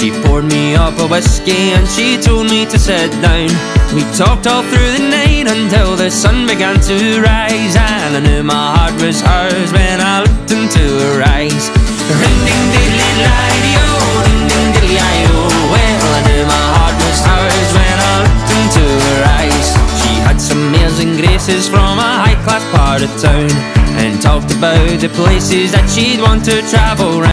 She poured me up a whiskey and she told me to sit down. We talked all through the night until the sun began to rise, and I knew my heart was hers when I looked into her eyes. Ring ding diddly lie-o, ding ding diddly I-o. Well, I knew my heart was hers when I looked into her eyes. She had some airs and graces from a high-class part of town, and talked about the places that she'd want to travel round.